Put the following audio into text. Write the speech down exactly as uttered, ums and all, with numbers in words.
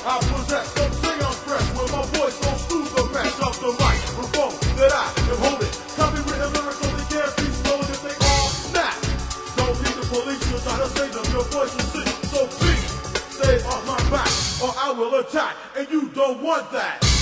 I possess some sing-on fresh with my voice so smooth the match up the microphone that I am holding. Copywritten lyrics so they can't be stolen if they all snap. Don't need the police to try to save them. Your voice will sing. So please stay off my back or I will attack, and you don't want that.